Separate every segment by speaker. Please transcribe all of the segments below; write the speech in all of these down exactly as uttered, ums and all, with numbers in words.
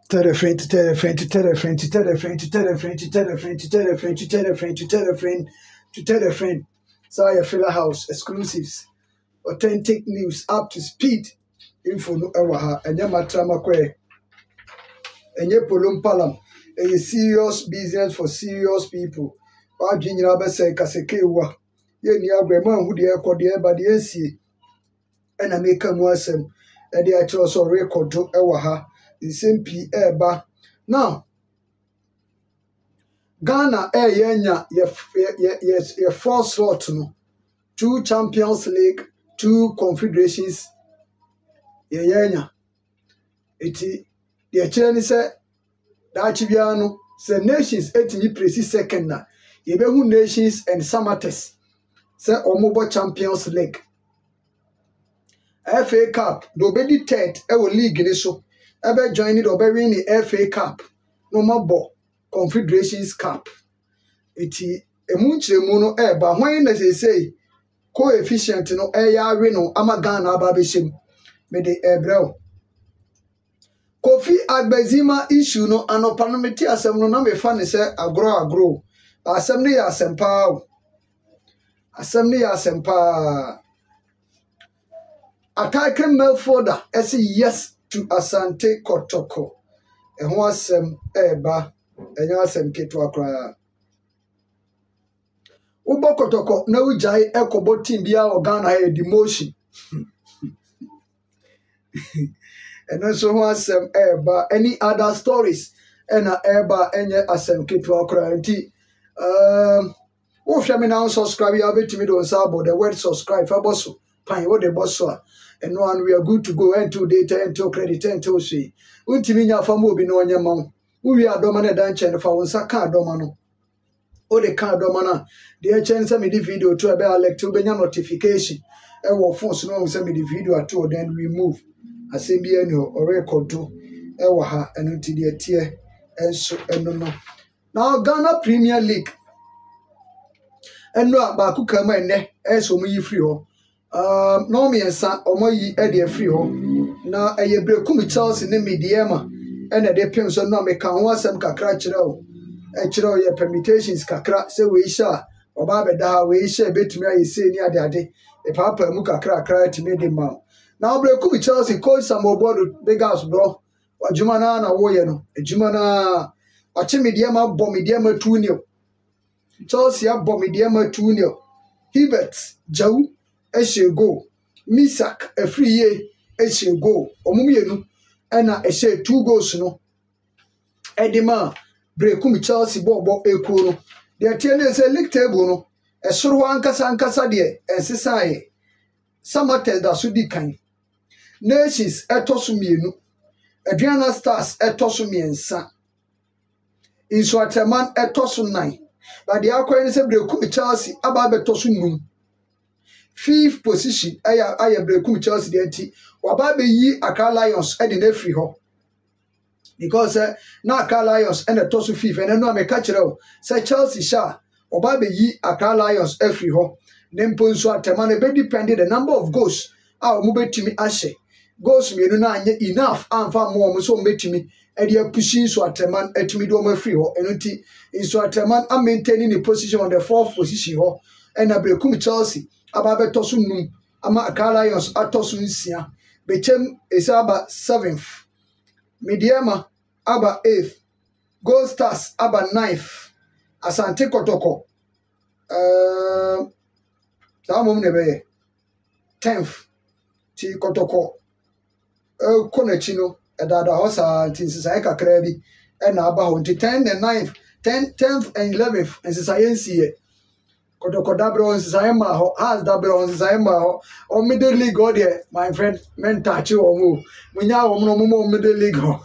Speaker 1: Tell a friend to tell a friend to tell a friend to tell a friend to tell a friend to tell a friend to tell a friend to tell a friend to tell a friend to tell a friend. So I feel a house exclusives, authentic news, up to speed. Info no ewaha and yamatrama kwe. And ye polum palam. A serious business for serious people. Wa jinyira be say kaseke wa. Ye ni agreman who the air the but the nc. And I make a wasem. And the actual so record to ewaha. The same P eba. Now, Ghana air yenya ye four slot no. Two Champions League, two Confederations. Ye yenya. Iti the cheni se da chibiano se nations etimi presi second na. Ye be hu nations and Samates. Se omobo Champions League. F A Cup do be di third e wo league ni so. Ebe join it or win the F A Cup, no more ball, Confederations Cup. Iti emunche muno eba when they say coefficient no eya reno amagana ababeshim me de ebrel. Kofi Agbezima issue no anopanometi asem no na me fa ne se agro agro. Asem ne ya asempa. Asem ne ya asempa. Attacking Melforda esi yes to Asante Kotoko. And was some eba and yasem ketua cry. Ubo Kotoko no jai ekobo timbia or Ghana a demotion. And also was some eba any other stories and a eba and asem ketua cry. Um, oh, Shaman now subscribe. I'll be to me on Sabo. The word subscribe for boss. Pine what the boss. And one we are good to go into data into credit into see. Untiminya famu bi no nyama. We are domana danchen for one saka domano. O the car domana. The chance me the video to about elect to benya notification. E wo phone no send me the video at all then we move. Asembia no or record to e wo ha enu nti de tie enso eno no. Now Ghana Premier League. Eno ba ku kama ene enso mu yi free ho. Um, no me ensa omo yi e de free ho na eye brekum Chelsea ne mediema e na de pem so no me kan ho asem kakra kire o e kire o ye permutations kakra se we sha oba be da we sha betumi aye se ni ade ade e papa mu kakra kakra ti me de ma na brekum Chelsea coach Samobodo big house bro ojuma na na wo ye no ejuma na oche mediema bo mediema two nil Chelsea bo mediema two nil Hubert Jau Eshe go Misak a free ye Eshe go Omumienu Ena Eshe two goals no Edima Brekum Chelsea Bobo Ekuro the attendance a league table no a suru ankasa ankasa de ensisa Samates da sudi kan Nations etosumienu Adriana Stars etosumiensa Inswaterman etosu nine but the akwa se Brekum Chelsea aba betosu num fifth position aya aya Brekum Chelsea de anti waba be yi Accra Lions e de na free ho because uh, na Accra Lions and the tosu fifth and no make kire o say Chelsea sha waba be yi Accra Lions e free ho nempo nso atema na be depend the number of goals a omo betimi ahye goals mienu na anye enough amfa mo omo so betimi e de pushing so atema atimi do omo free ho enoti nso atema am maintaining the position on the fourth position ho and na Brekum Chelsea Ababe tosu num ama Accra Lions atosu nsia bechem esaba seventh Mediema aba eighth Gold Stars aba ninth Asante Kotoko uh tamom ne be tenth ti Kotoko uh konachi no edada hosa tinsisa kakra bi e na aba ho ten and ninth ten tenth and eleventh ensisa yensie Kotoko dabro nsayema ho has dabro nsayema ho o middle league o de my friend men touch o mu munya o mu mo middle league ho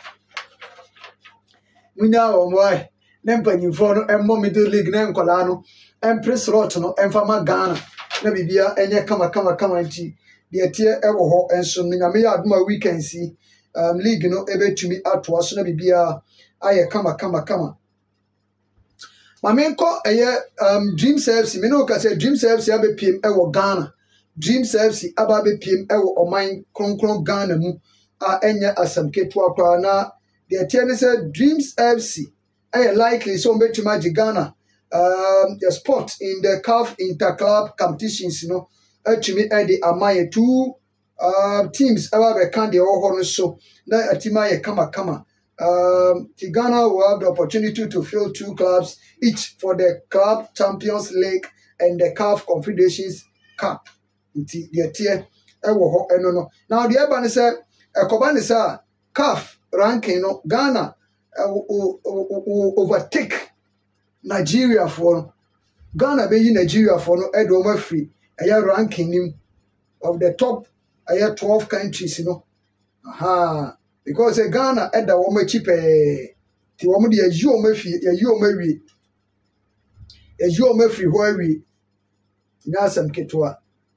Speaker 1: munya o mo ai nem panyimfo no emmo middle league na nkola no empress rot no emfama Ghana na bibia enye kama kama kama nti de tie ewo ho enso nyame ya aduma weekend si um league no ebetumi ato aso na bibia aye kama kama kama Mamenko eye um Dreams F C me no ka say Dreams F C abe piem e wo Ghana Dreams F C aba be piem e wo oman kronkron Ghana mu a enye asam ketua kwa na The team said Dreams F C are likely so much to Ghana. Um, the spot in the C A F interclub competitions, you know, actually the Amaya two uh, teams ever can the all so now a team I kama kama. Um, Ghana will have the opportunity to fill two clubs each for the Club Champions League and the C A F Confederations Cup. The tier no no. Now the Eban said a Koban is a C A F ranking no Ghana uh, will overtake Nigeria for Ghana be Nigeria for no Edoma free a year ranking of the top a year twelve countries, you know. Aha, because a Ghana at the woman cheap a the woman the you me free a you me a you me free where we Nasam Ketwa.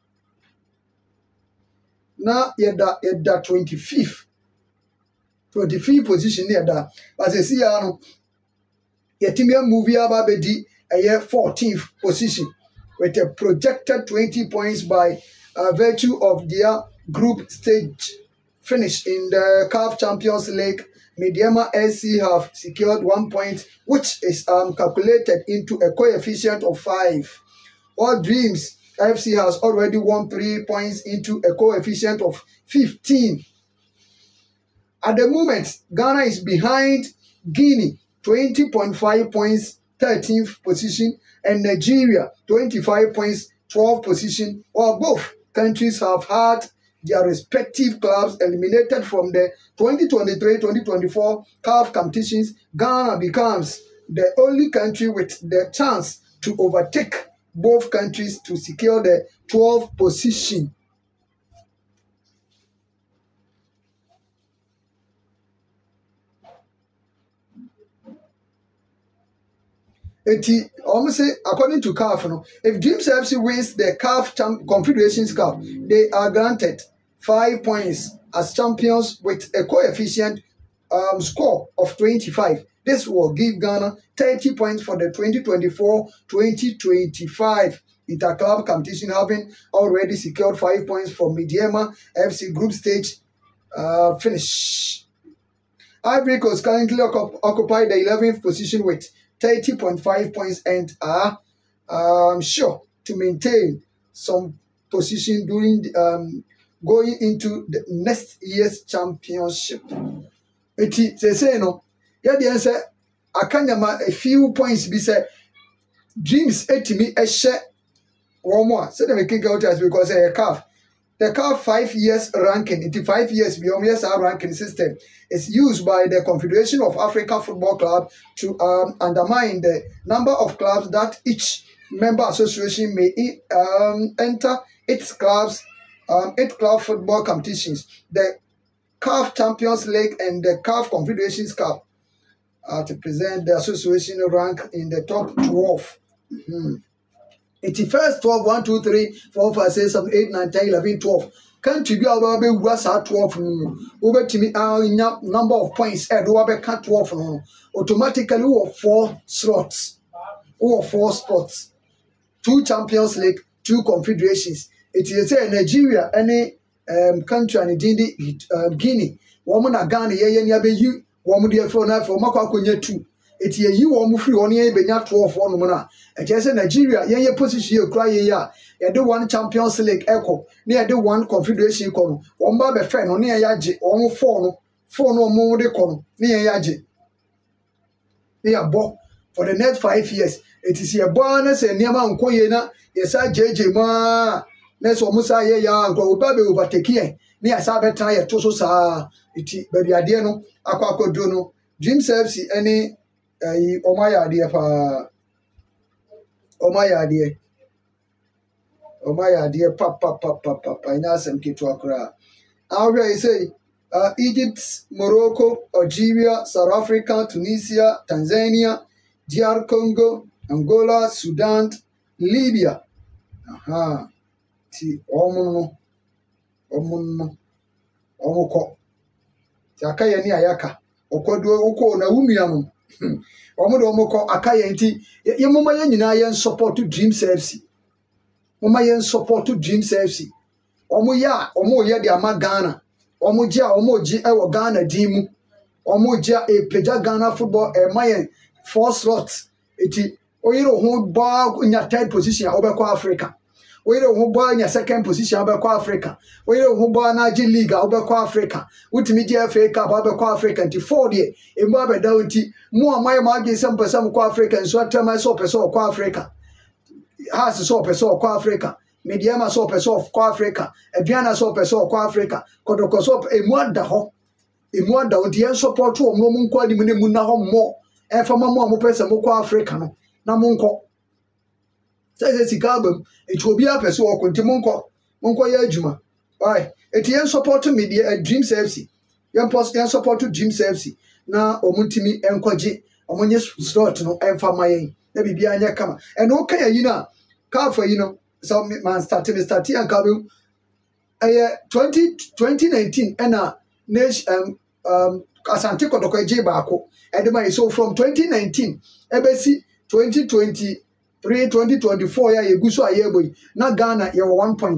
Speaker 1: Now yeda yeda twenty fifth twenty fifth position near that as a see ano Yetimia movie ababedi a year fourteenth position with a projected twenty points by uh, virtue of their group stage finish in the C A F Champions League. Mediama S C have secured one point, which is um, calculated into a coefficient of five. All Dreams F C has already won three points into a coefficient of fifteen. At the moment, Ghana is behind Guinea, twenty point five points, thirteenth position, and Nigeria, twenty-five points, twelfth position, while both countries have had their respective clubs eliminated from the twenty twenty-three twenty twenty-four C A F competitions. Ghana becomes the only country with the chance to overtake both countries to secure the twelfth position. Almost say, according to C A F, no, if Dreams F C wins the C A F Confederations Cup, they are granted five points as champions with a coefficient um, score of twenty-five. This will give Ghana thirty points for the twenty twenty-four twenty twenty-five interclub competition, having already secured five points for Mediama F C group stage uh, finish. Ivory Coast currently occupy the eleventh position with thirty point five points and are um, sure to maintain some position during the, um, going into the next year's championship. Eti they say no, yeah, the answer I can a few points be said. Dreams etimi a share one more. So they make out as because a C A F. The C A F five years ranking, into five years beyond years our ranking system is used by the Confederation of African Football Club to um, undermine the number of clubs that each member association may um, enter its clubs, um, its club football competitions. The C A F Champions League and the C A F Confederations Cup uh, to present the association rank in the top twelve. Mm-hmm. It's first twelve, one, two, three, four, five, six, seven, eight, nine, ten, eleven, twelve. Country be about be was at twelve. Over to me, our number of points at over cut twelve. Automatically, we have four slots. We have four spots. Two Champions League, two Confederations. It is a Nigeria, any um, country, and indeed um, Guinea. Woman are Ghana, yeah, yeah, be you. Woman, dear, for now, for Maka, two. It's a you or free on ye be not twelve one mona. A just Nigeria, ye position you cry ya. You do one Champions League echo, near the one Confederation con, one barber friend on near yaji, or four, four no more de con, near yaji. They are bought for the next five years. It is your bonus and Yama Koyena, yes, I J J ma. Let's almost say ya go baby overtake ye. Near Sabbath tire to so sa it baby adiano, aqua dono, Dreams F C any. Uh, oh my idea for oh my idea oh my idea pap pap pap pap pap I know some kid to Accra. I say uh, Egypt, Morocco, Algeria, South Africa, Tunisia, Tanzania, D R Congo, Angola, Sudan, Libya. Aha. Ti omuno omuno omuko. Ti akaya ni ayaka. Okodo uko na umianu. Omodo omoko akaya nti ye mama ye nyina ye support to Dreams F C. Mama ye support to Dreams F C. Omo ya omo ye de ama Ghana. Omo ji a omo ji e wo Ghana di mu. Omoja a Peja Ghana football a Mayan four slots. Eti oyiro ho ba in your third position obekọ Africa. Oyiro ho ba in your second position obekọ Africa. Oyiro ho ba na G League obekọ Africa. Utimi G F A Cup obekọ Africa nti four de emu abeda nti mu amaye ma age sem person ko Africa nso atema so person ko Africa. Has so person ko Africa. Mediama so person ko Africa. Aduana so person ko Africa. Kodoko so emu ada ho. Emu ada nti en support wo mo nko adi mu ne mu na ho mo. E fa mo mo person mo ko Africa no. Na monko say say sikabam it will be a person or konti monko monko ya adwuma why it yen support media uh, Dreams F C yen post yen support Dreams F C na omuntimi enkoje omonye slot no emfa mayen na bibia anya kama and o kan yi na ka for you know so man start me start yan kabam eh twenty nineteen na nation um um Asante Kotoko je baako edema so from twenty nineteen ebesi twenty twenty-three twenty twenty-four ya yeguso ayeboy na Ghana ye one point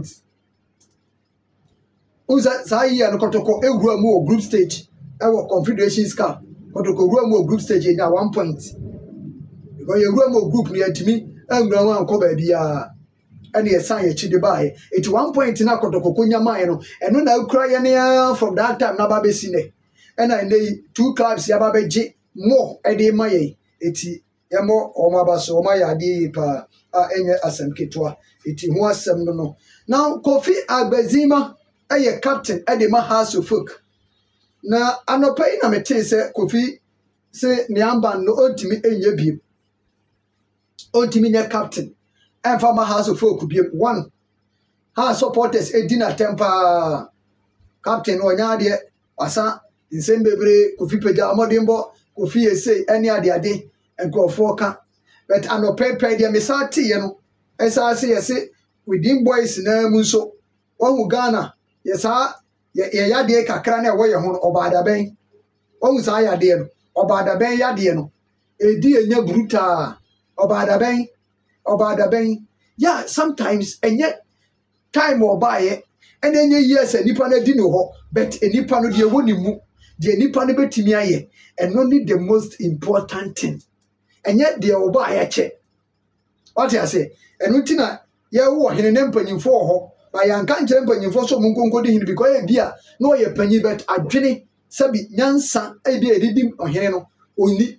Speaker 1: uza sai ya no Kotoko ewura mu group stage e wo Confederations Cup Kotoko ewura mu group stage na one point because ye ewura mu group ni atimi ewura mu anko ba bia ene ye san ye chide bae it one point na Kotoko konya man no eno na ukura ye ne from that time na ba be sine ena ene two clubs ya ba be je more e dey maye eti yamo omabaso omayadi pa a enye asem ketwa eti ho asem no no now Kofi Agbazima eye captain e de ma Hearts of Oak na anopai na mete se Kofi se niamba no ontimi enye biem ontimi nya captain and for ma Hearts of Oak biem one Hearts supporters edina temper captain onya de asa nsembebre Kofi peja amodimbo Kofi ese eni ade ade and go for can but ano pepe dia misati ye no esa se yese within boys na mu so ohu Ghana yesa ye yade kakra na wo ye ho obada ben ohu sa yade no obada ben yade no edi enya bruta obada ben obada ben yeah sometimes enye time obaye and enye years enipa na di no ho but enipa no de woni mu de enipa no betimi aye and only the most important thing and yet the oba ayache what I say and utina ye wo hene ne mpanyimfo ho ba yanka nkyere mpanyimfo so munkonko di hin because e bia no ye panyi bet adwene sabi nyansa e bia edidim ohene no oni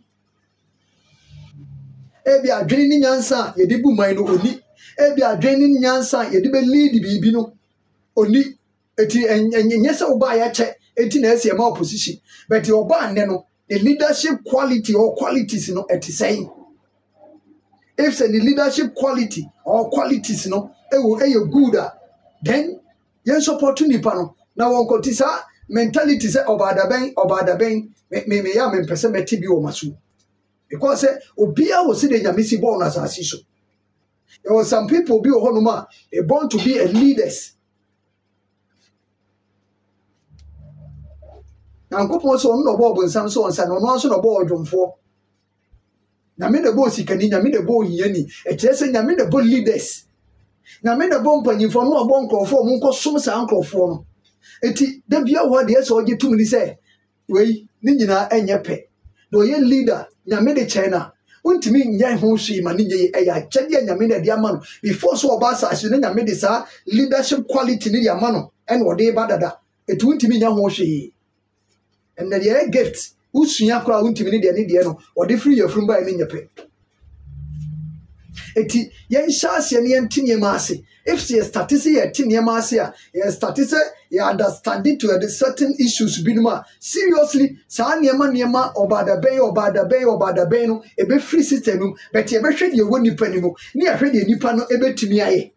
Speaker 1: e bia adwene ni nyansa ye dibu man no oni e bia adwene ni nyansa ye dibe lead bibi no oni eti enye se oba ayache eti na ese ma opposition but the oba ne no the leadership quality or qualities, you know, at the same. If the leadership quality or qualities, you know, it will a good, then you support to Nipano. Now, on Kotisa mentality say about the bank, about the bank, me me ya me person me tibi o masu. Because eh, Obia was sitting in a missing born as a issue. There was some people be honoma, they born to be a leaders. Na nkopon so no bo bonsam so onsa no no so no bo odwomfo na me de bo sikani nya me de bo hiyani e kire se nya me de bo leaders na me de bo mpanyimfo no obo nkrofo mu nkosom sa nkrofo no eti da bia ho de so oje tumni se wei ni nyina enye pe do ye leader nya me de china untimi nya ho hwi ma ni ye e ya chede nya me de dia ma no before so oba sa hwe nya me de sa leadership quality ni dia ma no en wo de badada eti untimi nya ho hwi and the year gift usunya kra untimi de ne de no ode free your from by me nyepe eti yen shase ne yen tinye maase if she statistic ye tinye maase a ye statistic ye understand it to a certain issues binuma seriously sa niema niema obada ben obada ben obada ben no e be free system but ye be hwe de woni pani mu ne ye hwe de nipa no e betimi aye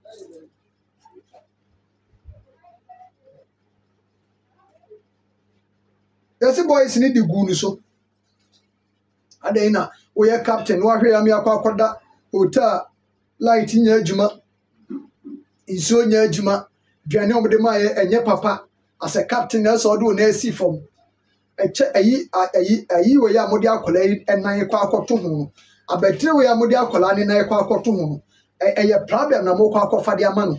Speaker 1: Yesi boys ni di gunu so. Adena we captain wa hwe am yakwa akoda hotel light nya adwuma. Iso nya adwuma. Dwane omde ma ye enye papa as a captain na so do na asi form. Eche ayi ayi ayi we ya mode akola enan kwa akoto ho. Abetire we ya mode akola ne nan kwa akoto ho. Eye problem na mo kwa akofa de ama no.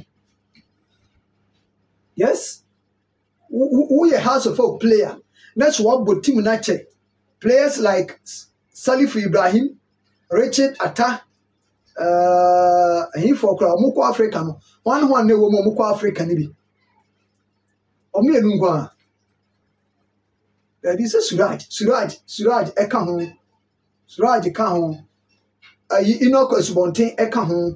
Speaker 1: Yes. Who ye House of Oak player. That's what but team na che players like Salif Ibrahim, Richard Atta, uh, he for Muko Africa, no one one ne wo Muko Africa ni bi. Omi enungwa. There is a Suraj, Suraj, Suraj eka ho. Suraj eka ho. Ayi Inoko Subonten eka ho.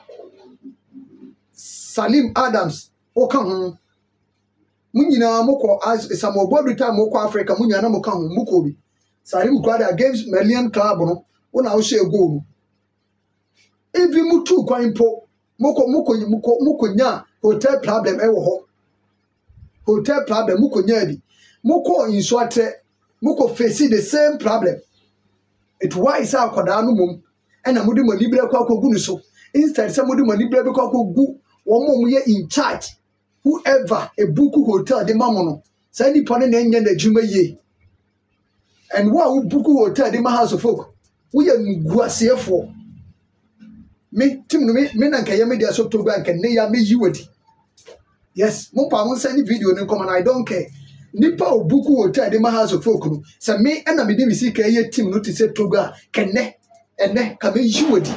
Speaker 1: Salim Adams oka ho. Munyina moko as Samuel Bobrita moko Africa munyana moka ho muko bi. Salim kwada against Malian club no una wo share goal. Evi mutu kwan po moko moko moko moko nya hotel problem e wo ho. Hotel problem muko nya bi. Moko insuate moko face the same problem. It why is our koda no mum ena mudi mo libre kwa kogu no so. Instead say mudi mo libre be kwa kogu wo mo ye in charge. Whoever a buku hotel de mamono say ni pone na nya na djuma ye. And what who buku hotel de ma house of folk. We are nguasiefo. Me tim no me me na nka ye me dia so to gba nka ne ya me yiwadi. Yes, mo pa mo send video no come and I don't care. Nipa obuku hotel de ma house of folk no. Say me na me de bi sika ye team no to say to gba kenne enne ka me yiwadi.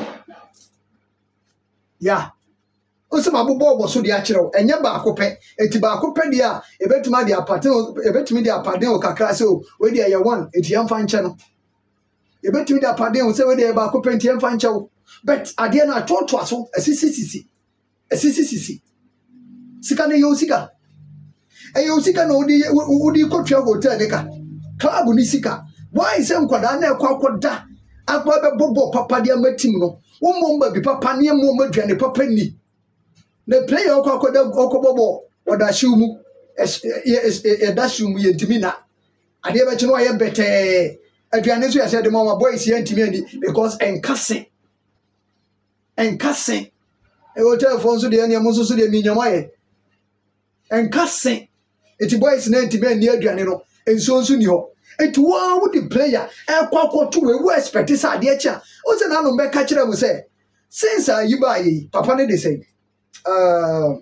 Speaker 1: Yeah. Ose mabobo obo so de a kire enye ba akopɛ enti ba akopɛ de a ebetuma de apate ebetumi de apade o kakra se o we de ye one enti yemfa nche no ebetumi de apade o se we de ba akopɛ enti yemfa nche o but ade na atoto aso asisi sisi asisi sisi sika ne yo sika e yo sika no odi odi kotwa hotel de ka club ni sika why se nkwada na ekwa akoda akwa be bobo papa de amatim no wo momba bi papa ne mo maduane papa ni. The player oko akoda okobobo oda shiumu e da shiumu ye ntimina ade be che no ye bete aduane so ya se de mama boys ye ntimi ani because enkase enkase e hotel fon so de ani am so so de minyama ye enkase eti boys na ntimi ani aduane no enso nso ni ho eti wa wo the player e kwa kwato we we expect say ade echa o se na no be ka kire mu say since ayiba yi papa ne de say Uh,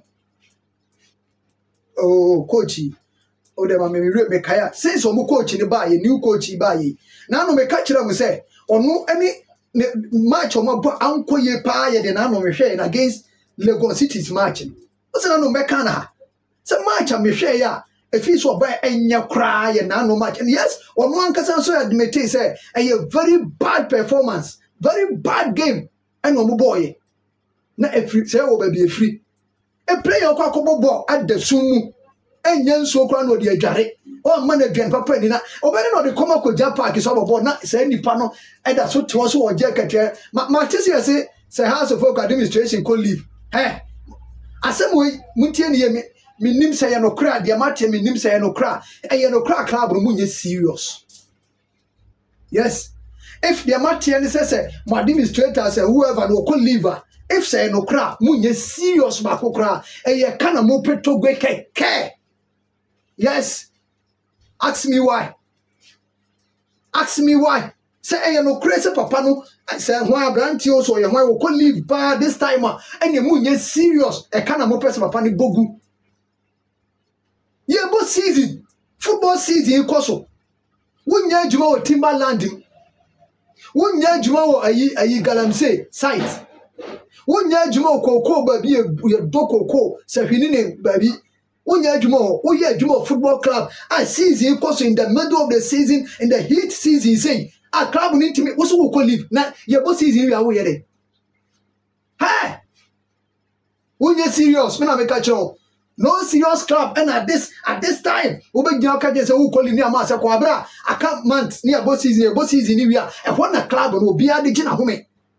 Speaker 1: oh, coachy. Oh, the mammy me kaya. Since omu coach in the buy a new coachy buy. Now no me catch them say, or no any match or more uncle ye pie than I know me share against Lagos City's matching. What's an no mecana? Some match I'm share ya. If he's so bad and you cry and I know much. And yes, on one can so admit say a very bad performance, very bad game. And no boy. Na efri say wo ba bi efri e player kwa kobo ball at the sumu enya nso kwa no de adware o ma na dwan papa ni na obere no de koma ko ja park so ball na say nipa no e da so to so wo je katwe ma tisi say say house of folk administration ko leave eh asem we mutie ne ye me nim say no kra de ma tie me nim say no kra e ye no kra club no munye serious. Yes, if the matie ne say say mo administrator say whoever no ko leave. If say no cra, munye serious bako cra, e ye kana mo peto gwe ke ke. Yes. Ask me why. Ask me why. Say e no crazy papa no, say why branti also ye why we could leave bad this time and ye munye serious e kana mo peto papa ni bogu. Ye bo season, football season koso. Wunya juma o Timberland. Wunya juma o ayi ayi Galamsey site. Wonya adwuma kokoko baby ye dokoko se hwini ne baby wonya adwuma wo ye adwuma football club and season course in the middle of the season in the heat season say a club need to me wo so ko leave na ye bo season we awo ye dey hey wonya serious me na me catch you no serious club and at this at this time wo be gyan ka je say wo ko leave ni ama se ko abra aka month ni abo season abo season ni we a e ho na club no obi ade gina home.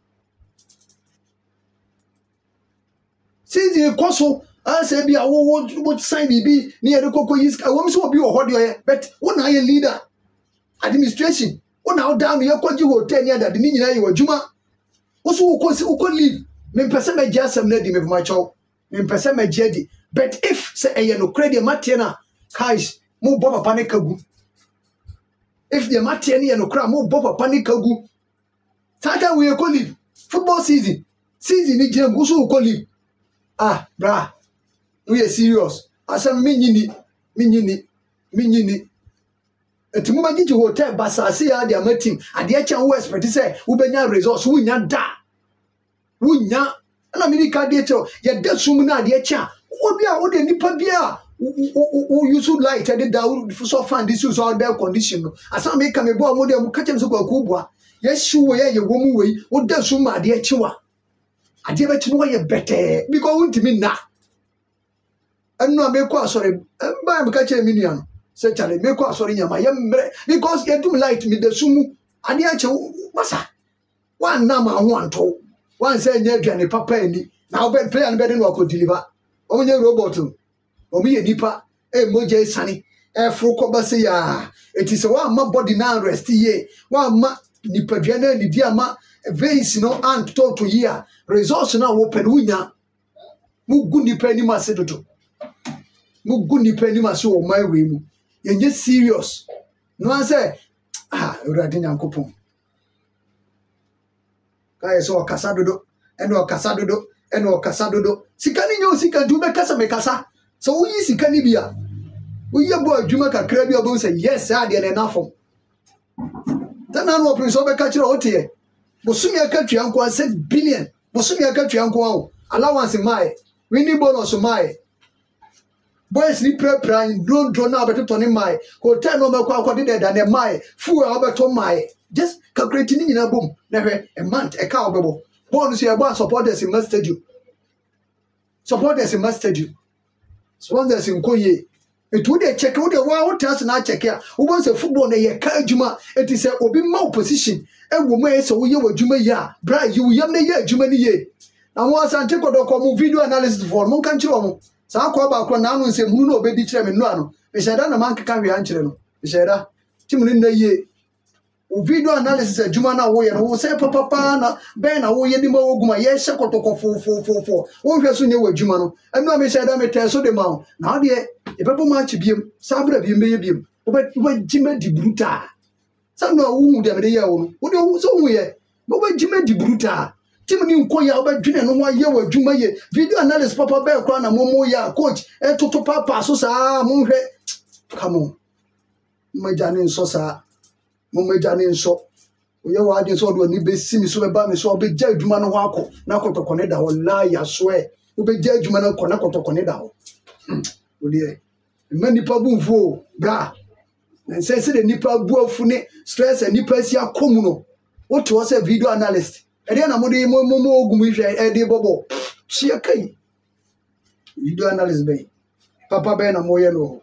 Speaker 1: Season koso answer be a wo wo sign bibi near the cocoa is a woman so be or hot but one I leader administration one now down your country hotel near that the nina you were juma also who could leave me person me just some lady me my child me person me jedi but if say a no credit matiana cash mo boba panikagu if the matiani no cra mo boba panikagu Sata we could leave football season season ni jam also could leave. Ah, bra, we are serious. Asam minyini, minyini, minyini. eti mu magiji hotel basase ya dia matim ade a chan wo expect say wo benya results wo nya da wo nya na me ka de cho ye da sum na ade cha wo bia wo de nipa bia wo use light ade da wo so fan this use all their condition no asa me ka me bo mo de mo ka chem so kwa ku boa ye hwu wo ye ye wo mu wei wo da sum ma ade chiwa ade be chi no ye better because wo ntimi na enu ameko asore ba me ka chem mi nua no se chale meko asori nyama ye mbre because ye do light me the sumu ade a che masa wan na ma ho anto wan say nya aduane papa ani na obe player no be no ko deliver o nya robot o mi ye nipa e moje sani e fru ko ba se ya eti se wa ma body na rest ye wa ma nipa aduane ni dia ma veins no ant to to year resource na wo pen unya mu gu nipa ni ma se dodo mu gu nipa ni ma se o mai we mu yenye serious no an say ah urade nyankopon kai so kasa dodo eno kasa dodo eno kasa dodo sika ni nyo sika du be kasa me kasa so wo yi sika ni bia wo ye bo adwuma kakra bia bo say yes ade na nafo tana no prince obe ka kire otie bosumi akatwa nko six billion bosumi akatwa nko awo allowance mai winning bonus mai boys ni prepare don't draw now better turn my hotel no me kwa kwa de da na my fu a beto my just calculate ni nyina bom na hwe a month e ka obebo bonus ya bo supporters in must you supporters in must you sponsors in koye it would check would wa what else na check ya wo bon say football na ye ka adwuma it is obi ma opposition e wo ma say wo ye wadwuma ya bra you yam na ye adwuma ni ye na mo asante kodoko mu video analysis for mo kan kire mo sa kwa ba kwa na anu nse hunu na obedi kire me no ano be sheda na man keka hwe ankire no be sheda timu ni na ye o video analysis adwuma na wo ye no wo say papa pa na be na wo ye di ma oguma ye hye kotoko fo fo fo fo wo hwe so nye wadwuma no anu me sheda me te so de ma na de e bebo ma chi biem sa bra biem be ye biem wo be wo jima di bruta sa no wo hu de me de ye wo no wo de so hu ye wo be jima di bruta timni nko ya obadwene no wa ye wadwuma ye video analysis papa be kwa na momo ya coach e toto papa so sa mo hwe come on majane nso sa mo majane nso o ye wa de so do ni be simi so be ba me so be ja adwuma no ho akọ na kotoko ne da wallahi ya so e o be ja adwuma no kọ na kotoko ne da ho o de mani pa bu mfo bra na se se de nipa bu afu ne stress e nipa si akomu no o to say video analyst ede na mode mo mo ogum hwe ede bobo chia kai video analysis be papa be na mo ye no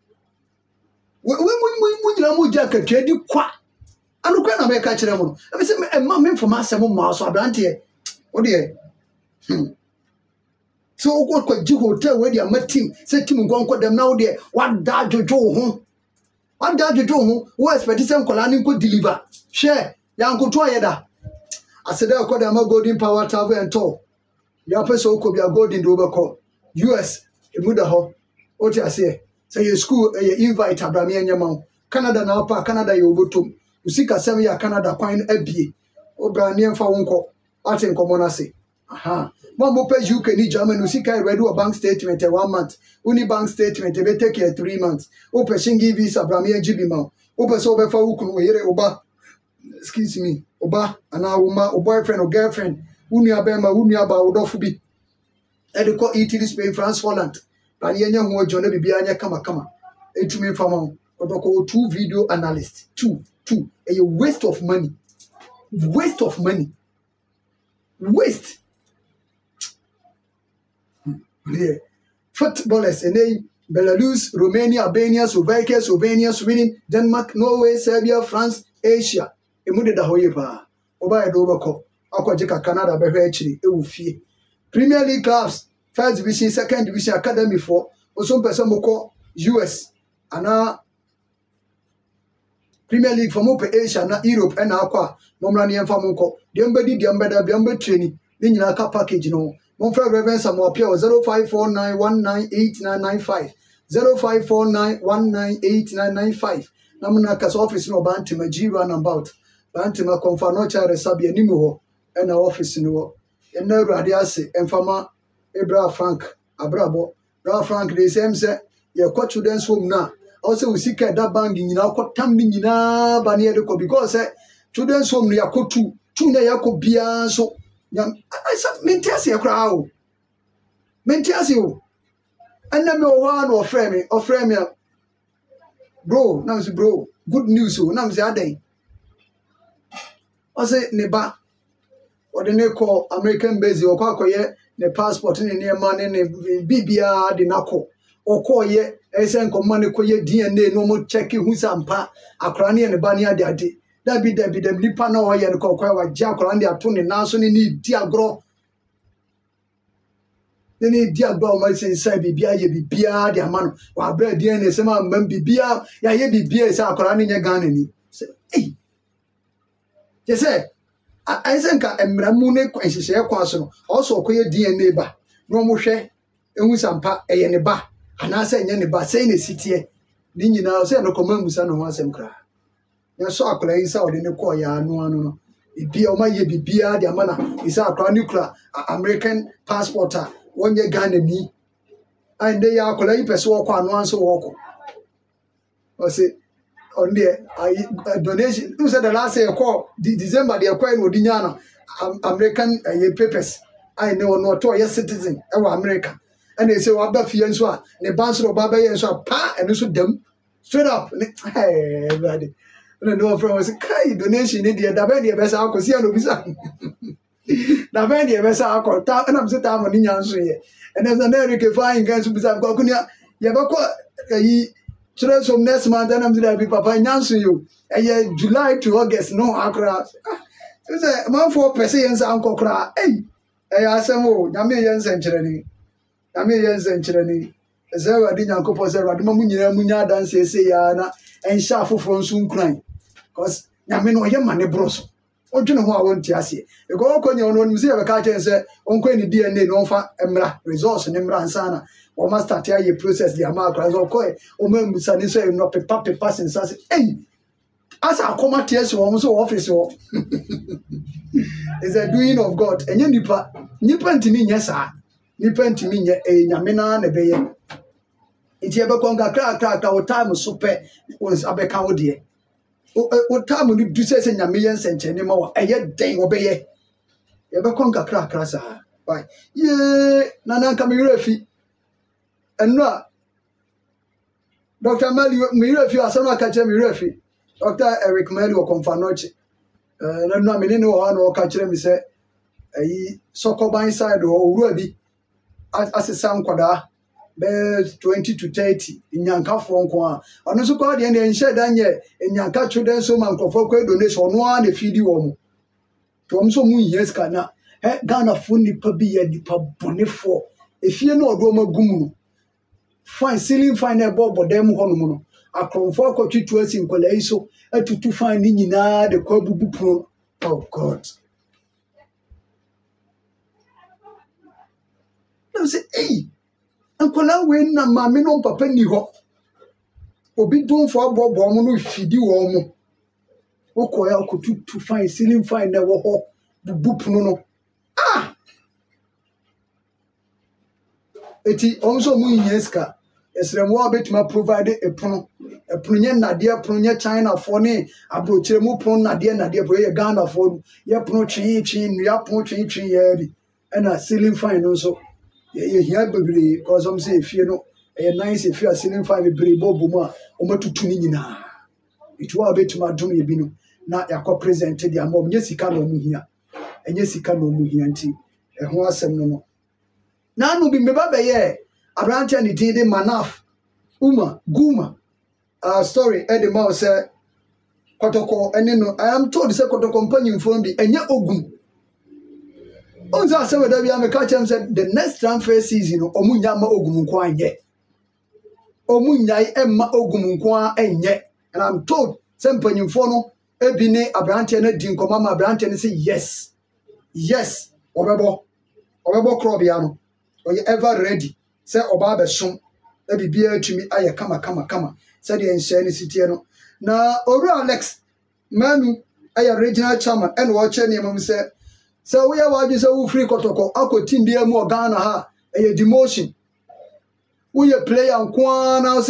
Speaker 1: we we mo nyina mo ja ka twedi kwa anu kwa na me ka kire mo e se e ma me fo ma se mo ma so abrante o de hm so o ko ji hotel we dia matim se tim gonko dem na o de wa da jojo ho wa da jojo ho wo expect se nkola ni ko deliver share ya nkoto ayeda aseda ko da ma golden power travel and tour ya peso ko bia golden do be ko U S e muda ho o ti ase say your school e invite abrami anyama Canada na pa Canada ye obotom usika sem ya Canada kwan abie obrani emfa wonko ate nkomo na se aha mo mo pe U K ni Germany usika e ready o bank statement e one month uni bank statement e be take e three months o pe shingi visa abrami ngibi ma o pe so be fa wukunu o yere oba excuse me oba ana woman o boyfriend or girlfriend unu abema unu aba odofo bi e de ko Italy Spain France Holland ba ye nya ho ojo na bibia anya kama kama etumi fama odoko two video analyst two two a waste of money waste of money waste yeah. Footballers in Belarus, Romania, Albania, Slovakia, Slovenia, Sweden, Denmark, Norway, Serbia, France, Asia. Emude da hoye pa oba e do bako akojeka Canada be hwe akiri e wo fie Premier League clubs first division second division academy for oso pese moko U S ana Premier League for mo pe Asia na Europe e na akwa momra ne emfa monko de mbedi de mbeda de mbe training ni nyina ka package no mon frère Reverend Samuel Pia zero five four nine one nine eight nine nine five zero five four nine one nine eight nine nine five namuna kasa office no banti majiru and about Bantima confano cha resabi animu ho ena office ni wo ena urade ase emfama Ebra Frank abrabo Bra Frank de same say ye kwa children's home na also we seek that bank in our tam in Baniaco because children's home near Kotu, Tuna Yako Bia so I said Mentias a crowd. Mentias you. And then no one or frame me or frame me. Bro, now bro, good news so now the other day. I say neba or the ne call American base or call ye the passport in near money B B R the nako or call ye a send command call ye D N A no more checking who's ampa a cranny and a banya daddy. That be there be the nipa no way and call kwa jack or the attorney now so need diagro. They need diagro my say say be bia ye be bia the man or bread D N A some man be bia ya ye be bia is a cranny in your gun. Say, hey. Yes, sir. I think I'm Ramune Quensis air consul, also queer D N A bar. No more share, and with some pa a yen bar. And I say, Yenny bar saying a city. Then you now say no command with son of once and cry. You saw clays out in the choir, no, no. It be on my ye be beer, the manner is our nuclear American passporter, one year gun and me. And they are collaborating so one once a walk. I say, on the uh, donation, who said the last year call December, they acquired with Diana American uh, papers. I know not to a citizen, our America. And they say, what about Fiansoa, the Bansro Baba and so pa and also them straight up. Hey, buddy. And I know from was a kind donation in the Davendi Bessa Alco, see, I know Bisa. Davendi Bessa Alco, and I'm sitting on the answer here. And there's an Eric flying against Bisa Gokunia, Yabako. Children from next month, then I'm going to be Papa Nancy you. And July to August, no Accra. It's a man for Persians, Uncle Cra. Hey, I asked him, oh, Yamian century. Yamian century. As I didn't Uncle Poser, Radamunia Munia dance, say, Yana, and Shafu from soon crying. Because Yamin or Yamani bros. Oh, do you know who I want to ask you? You go on your own museum, a catcher and say, Uncle D N A, no fa Emra, resource and Emra and Sana. Or must start here, you process the amount of coin, or members and say, not a paper passing. Hey, as I come at yes, or so office, or is a doing of God. And you nipa, nipa to me, yes, sir. Nipa to me, a Yamina and a bay. It's ever conga crack, crack, our time was super, was a becau dear. What time would you do say in a million cents anymore? A yet day obey. Ever conga crack, crassa. Why, ye, Nana come refi. And no, Doctor Meli, me refi, I saw catch me refi. Doctor Eric Meli or Confanochi. Uh, no, me no one or catch me say, a soccer by side or ruby as a sound quada, bears twenty to thirty in Yanka Fonqua. And also called the end and said, Daniel, in Yanka children, so man, for donation on one, the feed you. From so many years, Kana, Ghana funny pabi and the pub bonifo. If you know Roma Gumu. Fine ceiling fine a bob or them honomono. A conform country to us in Colaiso, and to find in the Kobu Pro. Oh God. I say, hey, Uncle Wayne and Mammy no papa ni ho. Obi don't for Bob Bomono feed you almost. Okoya could to find ceiling fine never ho, the boop. Ah! Eti also mu yeska esrem wa betima provide a pon a punye nadia punye China for ne abrochire mu pon nadia nadia bro ye Ghana for ye pon twi twi ya pon twi twi ye bi na ceiling fine no so ye hia bebre cause some say fie no e nice if you ceiling fine bebre bobo mu a o matutu ni nyina it wa betima dum ye bi no na yakọ present dia mo nye sika no mu hia enye sika no mu hia nti e ho asem no no na no bi meba be ye abrantia ni tin de manaf uma guma uh story e de ma say kotoko ene no I am told say kotoko company phone bi enye ogun onza say we da bia me catch him say the next transfer season omunya ma ogun nko anye omunya emma ogun nko anye and I'm told say mpanyimfo no e bi ne abrantia na di nkoma ma abrantia ne say yes yes obebo obebo kro bia no or you ever ready? Say Oba Besom, a bibia to me, I kama kama kama, said the ancient city. Now, Oro Alex, Manu, I original chairman, and watch any of them say, so we are watching so free kotoko, Ako Timbia more Ghana ha, a demotion. We a play on Kwan, I'll say,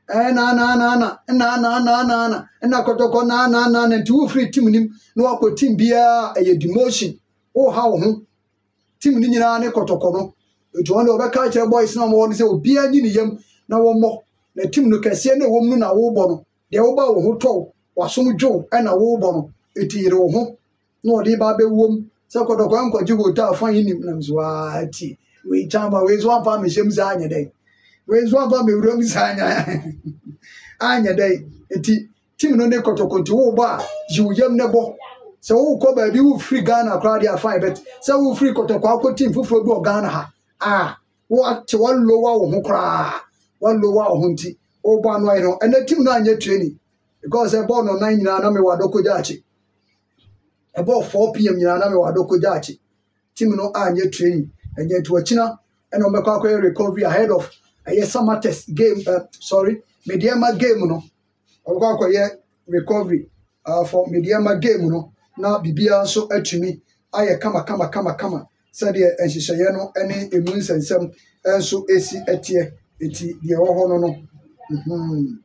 Speaker 1: eh na na na na na na na na na na kotoko na na na na nti wo free team nim na wakọ team bia eye demotion wo ha wo ho team ni nyina ne kotoko no etu won de obeka kire boys na mo se obi anyi ne yam na wo mo na team no kase na wo mu na wo bo no de wo ba wo ho to wasom dwo e na wo bo no etire wo ho na odi ba be wom se kotoko ankoji go ta afan yi nim na mzo ati we chamba we zo ampa me shem za anya dai we zo ampa me wuro mi za anya anya dai eti team no ne kotoko nti wo ba yu yam ne bo se wo ko ba bi wo free Ghana crowd ya fine bet se wo free kotoko akọ team fufuro bi o Ghana ha ah wo ati wo lowa wo ho kra wo lowa wo ho nti o ba no ai no ene team no anya training because e ball no nine nyina na me wadoko jachi e ball four p m nyina na me wadoko jachi team no anya training enya to achina ene o mekọ akọ recovery ahead of a summer test game uh, sorry Mediama game no o mekọ akọ ye recovery uh, for Mediama game no na bibia so atumi aye kama kama kama kama said the enhyehyeye no ene emu nsensem enso esi etie eti de wo ho no no mhm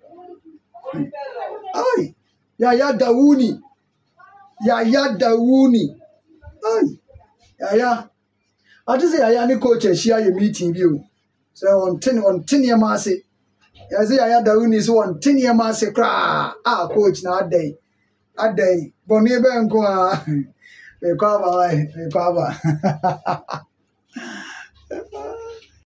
Speaker 1: ai ya ya Dawuni ya ya Dawuni ai ya ya ati say ya ni coach ehia ye meeting bi o so on ten on ten ye ma se ya say ya Dawuni so on ten ye ma se kra ah coach na adai adai boni be nko a e kwa ba e kwa ba